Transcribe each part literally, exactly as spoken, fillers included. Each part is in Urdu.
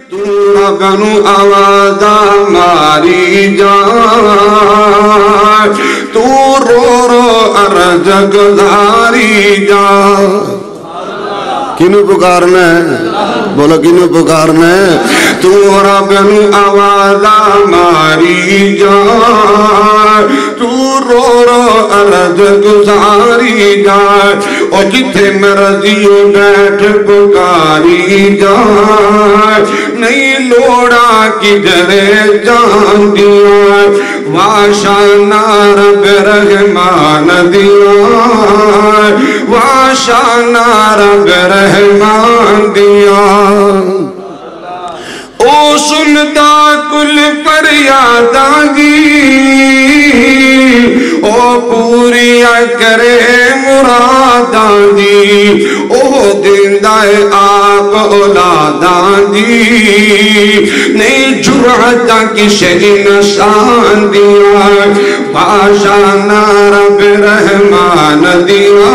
تو ربنو آوازہ ماری جائے تو رو رو عرض گزاری جائے کنو پکارنا ہے بولو کنو پکارنا ہے تو ربنو آوازہ ماری جائے تو رو رو عرض گزاری جائے اور جتھے مرضیوں بیٹھ پکاری جائے نہیں لوڑا کدھرے جان دیا واشانا رب رحمان دیا واشانا رب رحمان دیا او سنتا کل فریاداں دی او پوریا کرے مراداں دی او دیندائے آپ اولاداں دی نہیں جرعتاں کی شہی نشان دیا واشانا رب رحمان دیا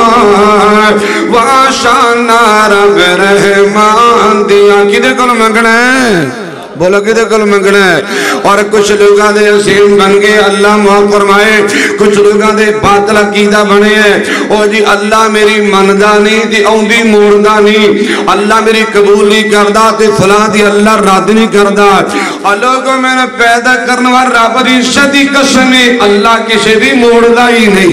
واشانا رب رحمان دیا کدھے کل منگنا ہے بولو کدھے کل منگنا ہے اور کچھ لوگاں دے حسین بن گئے اللہ معاف فرمائے کچھ لوگاں دے باطل عقیدہ بنے ہیں او جی اللہ میری مندہ نہیں دی اوندی موردہ نہیں اللہ میری قبول نہیں کردہ تے فلاں دی اللہ رد نہیں کردہ اللہ کو میں نے پیدا کرنے وار رب دی شدی قسمی اللہ کسی دی موردہ ہی نہیں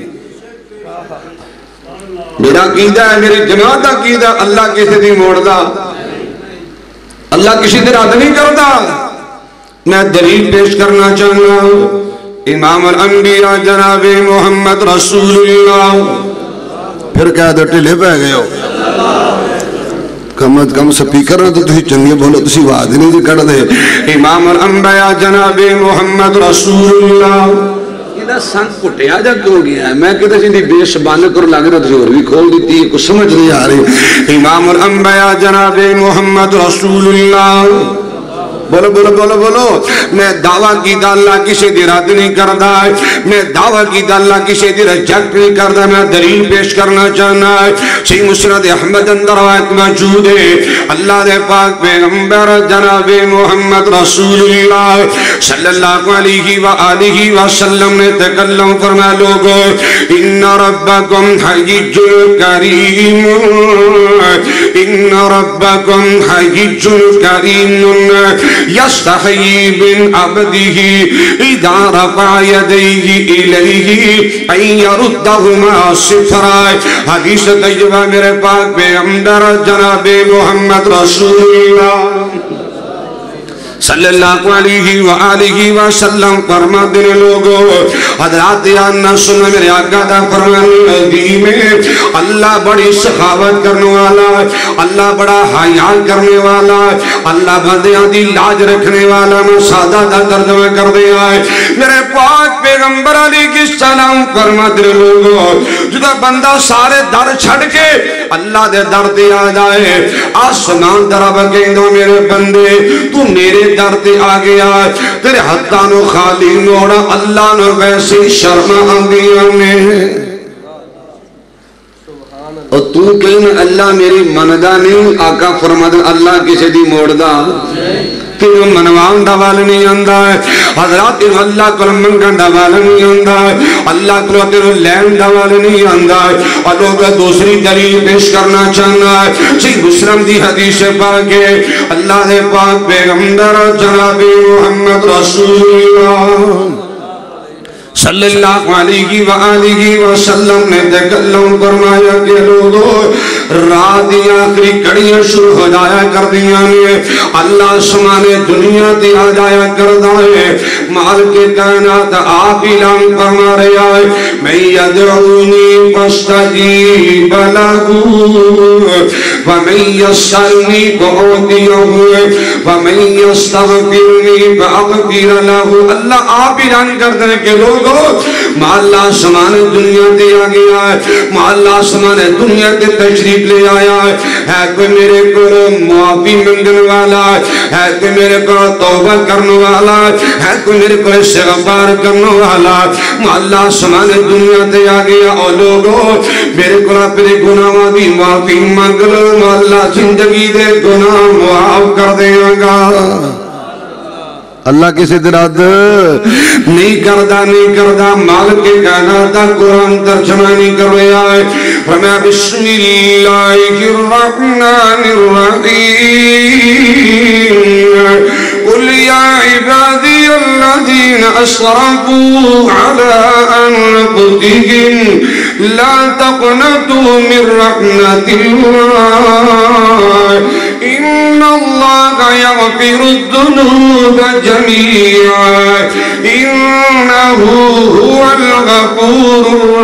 میرا عقیدہ ہے میری جماعت عقیدہ اللہ کسی دی موردہ اللہ کسی دن رد نہیں کرتا میں دلیل پیش کرنا چاہنا ہوں امام الانبیاء جناب محمد رسول اللہ پھر کہہ دو ٹلے پہ گئے ہو کم از کم سپیکر نہ تو تھی چنگے بولو تسی وعد نہیں دی کر دے امام الانبیاء جناب محمد رسول اللہ یہ سن پٹیا جا کیوں گیا ہے میں کہتا چاہتی بیش بانے کر لگ رہا تھی اور بھی کھول دیتی ہے کچھ سمجھ نہیں آ رہی امام الانبیاء جناب محمد رسول اللہ بولو بولو بولو بولو میں دعویٰ کی دا اللہ کسی دی رد نہیں کردہ میں دعویٰ کی دا اللہ کسی دی رجیکٹ نہیں کردہ میں دلیل پیش کرنا چاہنا ہے صحیح مسند احمد اندر روایت موجود ہے اللہ دے پاک پیغمبر جناب محمد رسول اللہ صلی اللہ علیہ وآلہ وسلم نے تکلم فرمایا لوگو ان ربکم حیج کریم ان ربکم حیج کریم یستحیی من عبدہ اذا رفع یدیہ الیہ ان یردہما صفرا حدیث طیبہ میرے پاک پیغمبر جناب محمد رسول اللہ صلی اللہ علیہ وآلہ وسلم فرما دینے لوگو حضرات یادنا سننا میرے آقا دا فرمان ندیم اللہ بڑی سخاوت کرنے والا اللہ بڑا حیال کرنے والا اللہ بندیاں دی لاج رکھنے والا میں سادہ دا ترجمہ کر دیا ہے میرے پاک پیغمبر علیہ کی سلام فرما دینے لوگو جدا بندہ سارے در چھڑ کے اللہ دے در دیا جائے آسمان درہ بگیندو میرے بندے تو میرے در تے آگیا تیرے حتانو خالی نوڑا اللہ نو ویسے شرم آنگیا میں اور تو کہیں اللہ میری مندہ نہیں آقا فرمادن اللہ کسی دی موڑدہ تیرے منوان دوال نہیں آندہ ہے حضرات تیرے اللہ کو منگن دوال نہیں آندہ ہے اللہ کو تیرے لین دوال نہیں آندہ ہے اور لوگ دوسری دلیل پیش کرنا چاہنا ہے صحیح مسلم دی حدیث پاک ہے اللہ دے پاک پیغمبر جناب محمد رسول اللہ صلی اللہ علیہ وآلہ وسلم نے تکلم فرمایا کہ لوگو رات دی آخری کڑیاں شروع ہو جایا کر دیا نے اللہ سمانے دنیا دی آ جایا کر دائے مال کے کائنات آپ اعلان فرما رہے آئے میں یدعونی فاستجیب لہو ومن یسرنی فعودیہ ومن یستغفرنی فاغفر لہو اللہ آپ اعلان کر دیں کہ لوگو محلہ سمان دنیا دے آ گیا ہے، محلہ سمان دنیا دے تشریف لے آیا ہے. ہے کوئی میرے کو معافی منگن والا ہے، کوئی میرے کو توبہ کرنے والا ہے، کوئی میرے کو استغفار کرنے والا. محلہ سمان دنیا دے آ گیا. اور لوگوں میرے کو اپنے گناہوں دی معافی منگ لو، محلہ زندگی دے گناہ معاف کر دے گا. اللہ کسی درد نہیں کردہ نہیں کردہ. مالک کے کائنات قرآن ترجمہ نہیں کر رہا ہے. فرمایا بسم اللہ الرحمن الرحیم قل یا عبادی الذین اسرفوا علی انفسہم لا تقنطوا من رحمت اللہ ان اللہ یغفر الذنوب جميعا إنه هو الغفور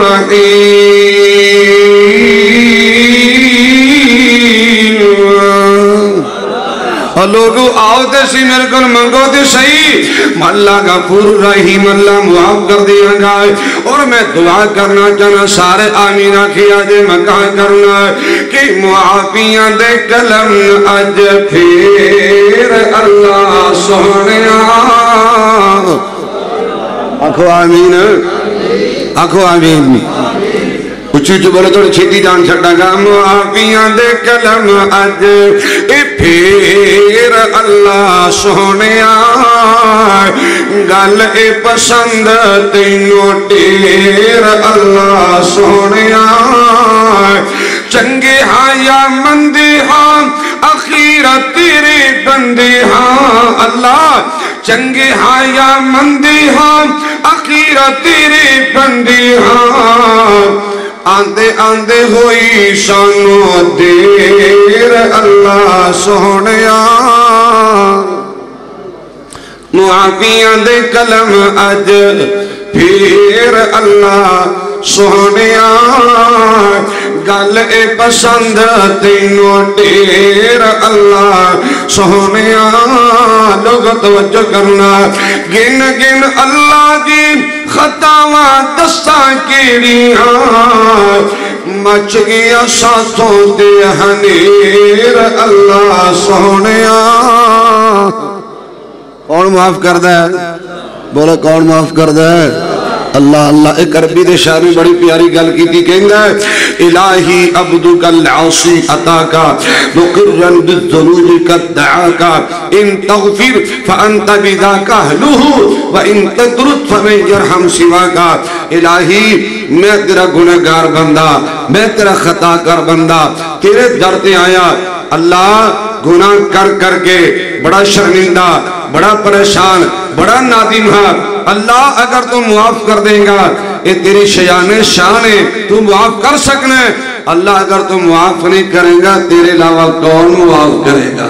الرحيم. اور لوگوں آؤ تے سی میرے کو منگو تے صحیح. اللہ غفور رحیم، اللہ معاف کر دیا گا. اور میں دعا کرنا چاہنا سارے آمین آخیا جے مکان کرنا کہ معافیاں دے کلم اج پھر اللہ سونیا. آنکھو آمین، آنکھو آمین. اچھی اچھی بولے تھوڑی چھیتی جان چھٹا گا. معافیاں دے کلم اج پھر اللہ سونیا گل اے پسند تینوں ٹیر اللہ سونیا. چنگے ہاں یا مندی ہاں اخیرہ تیرے بندے ہاں اللہ. چنگے ہاں یا مندی ہاں اخیرہ تیرے بندے ہاں. آندے آندے ہوئی سانو دیر اللہ سونیا. معافیاں دے کلم اج پھر اللہ سونیا گل اے پسند تینوں ٹیر اللہ سونیا. لوگ توجہ کرنا گن گن اللہ دی خطاواں دستاں کیڑیاں مچ گیا ساتھوں دے ہنیر اللہ سونیا. کون معاف کردہ ہے؟ بولا کون معاف کردہ ہے؟ اللہ. اللہ ایک عربی دے شاعری بڑی پیاری گل کی تھی کہنگا ہے الہی عبدک العاصی عطاکا مقرن بالذنوب قد دعاکا ان تغفر فانت بذاک اہلہ وان تترد فمن یرحم سواکا. الہی میں تیرا گنہگار بندہ، میں تیرا خطا کر بندہ تیرے در تے آیا. اللہ گناہ کر کر کے بڑا شرمندہ، بڑا پریشان، بڑا نادم ہے. اللہ اگر تو معاف کر دیں گا یہ تیری شیان شان ہے، تو معاف کر سکنا ہے. اللہ اگر تو معاف نہیں کریں گا تیرے علاوہ کون معاف کرے گا؟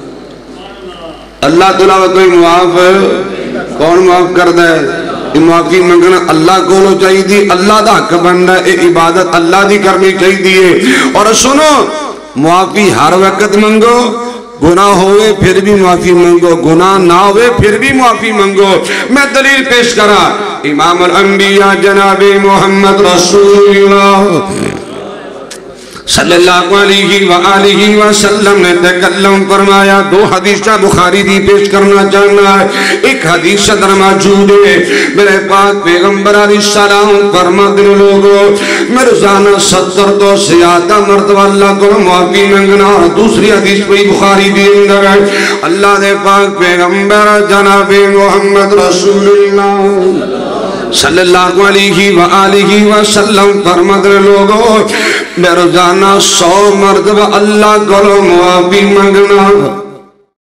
اللہ تو علاوہ کوئی معاف کون معاف کردہ ہے؟ یہ معافی منگنا اللہ کو لو چاہیے دی. اللہ دا حق بندہ اے عبادت اللہ دی کرنی چاہیے دی. اور سنو معافی ہر وقت منگو، گناہ ہوئے پھر بھی معافی منگو، گناہ نہ ہوئے پھر بھی معافی منگو. میں دلیل پیش کرا امام الانبیاء جناب محمد رسول اللہ صلی اللہ علیہ وآلہ وسلم نے تکلم فرمایا. دو حدیثہ بخاری دی پیش کرنا چاہنا ہے. ایک حدیث صدر موجود ہے میرے پاک پیغمبر علیہ السلام فرماتے ہیں لوگوں میں روزانہ ستر تو زیادہ مرتبہ اللہ کو معافی منگنا. دوسری حدیث پہ بخاری دی اندر ہے اللہ دے پاک پیغمبر جناب محمد رسول اللہ صلی اللہ علیہ وآلہ وسلم فرماتے ہیں لوگوں میں روزانہ سو مرتبہ اللہ کو معافی منگنا.